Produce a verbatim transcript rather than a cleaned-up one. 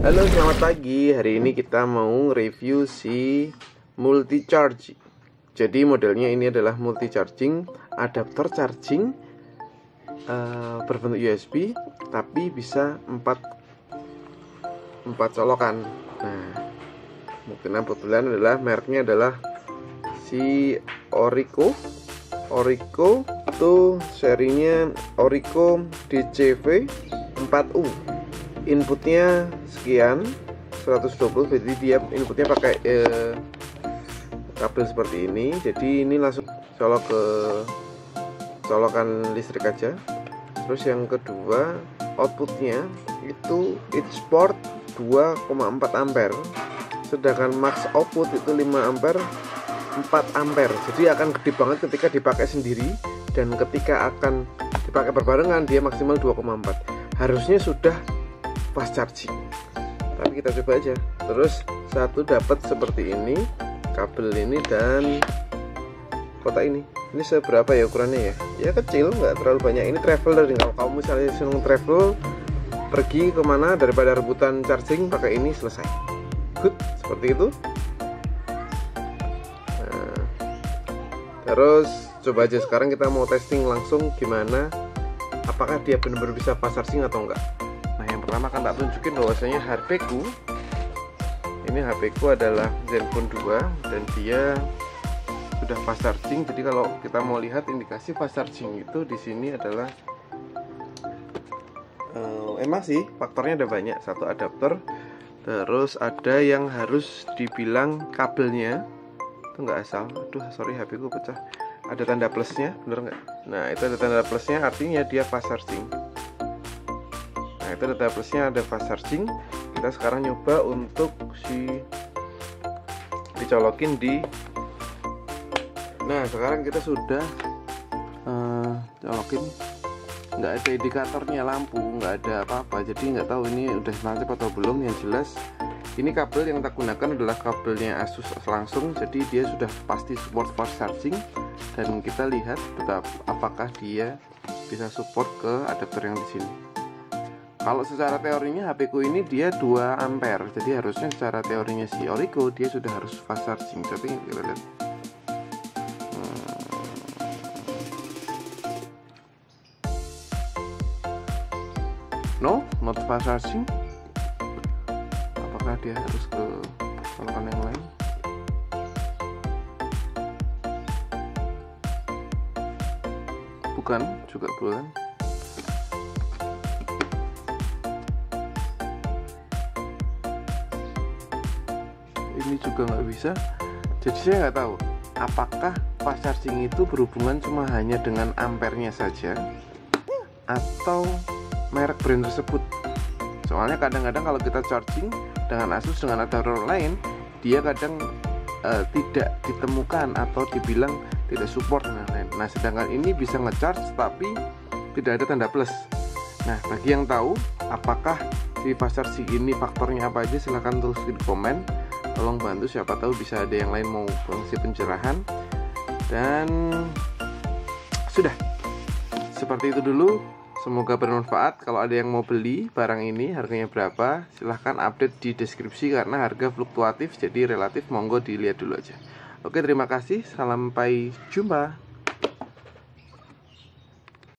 Halo, selamat pagi. Hari ini kita mau review si multi charge. Jadi modelnya ini adalah multi charging, adaptor charging uh, berbentuk U S B, tapi bisa empat empat colokan. Nah, mungkin kebetulan adalah mereknya adalah si Orico. Orico itu serinya Orico D C V empat U. Inputnya sekian seratus dua puluh, jadi dia inputnya pakai eh, kabel seperti ini. Jadi ini langsung colok ke colokan listrik aja. Terus yang kedua, outputnya itu each port dua koma empat ampere, sedangkan max output itu lima ampere, empat ampere. Jadi akan gede banget ketika dipakai sendiri, dan ketika akan dipakai berbarengan dia maksimal dua koma empat. Harusnya sudah fast charging, tapi kita coba aja. Terus satu dapat seperti ini, kabel ini dan kotak ini. Ini seberapa ya ukurannya ya? Ya kecil, nggak terlalu banyak. Ini traveler nih. Kalau kamu misalnya seneng travel, pergi kemana daripada rebutan charging, pakai ini selesai. Good, seperti itu. Nah, terus coba aja sekarang kita mau testing langsung gimana, apakah dia benar-benar bisa fast charging atau enggak. Pertama kan tak tunjukin bahwasanya H P ku ini H P ku adalah Zenfone dua dan dia sudah fast charging. Jadi kalau kita mau lihat indikasi fast charging itu di sini adalah uh, emang sih faktornya ada banyak. Satu adapter, terus ada yang harus dibilang kabelnya itu nggak asal. Aduh sorry, H P ku pecah. Ada tanda plusnya, bener nggak? Nah itu ada tanda plusnya, artinya dia fast charging. Nah itu data plusnya, ada fast charging. Kita sekarang nyoba untuk si dicolokin di. Nah sekarang kita sudah uh, colokin. Nggak ada indikatornya lampu, nggak ada apa-apa. Jadi nggak tahu ini udah nancep atau belum. Yang jelas ini kabel yang kita gunakan adalah kabelnya Asus langsung. Jadi dia sudah pasti support fast charging. Dan kita lihat tetap apakah dia bisa support ke adapter yang di sini. Kalau secara teorinya H P ku ini dia dua ampere, jadi harusnya secara teorinya si Orico dia sudah harus fast charging. Tapi kita lihat, hmm. no, not fast charging. Apakah dia harus ke colokan yang lain? Bukan, juga bukan. Ini juga nggak bisa. Jadi saya nggak tahu apakah fast charging itu berhubungan cuma hanya dengan ampernya saja atau merek brand tersebut. Soalnya kadang-kadang kalau kita charging dengan Asus dengan adapter lain, dia kadang uh, tidak ditemukan atau dibilang tidak support dan lain-lain. Nah sedangkan ini bisa ngecharge tapi tidak ada tanda plus. Nah bagi yang tahu apakah si fast charging ini faktornya apa aja, silahkan tulis di komen. Tolong bantu, siapa tahu bisa ada yang lain mau fungsi pencerahan. Dan sudah seperti itu dulu. Semoga bermanfaat. Kalau ada yang mau beli barang ini, harganya berapa, silahkan update di deskripsi karena harga fluktuatif, jadi relatif monggo dilihat dulu aja. Oke, terima kasih, sampai jumpa.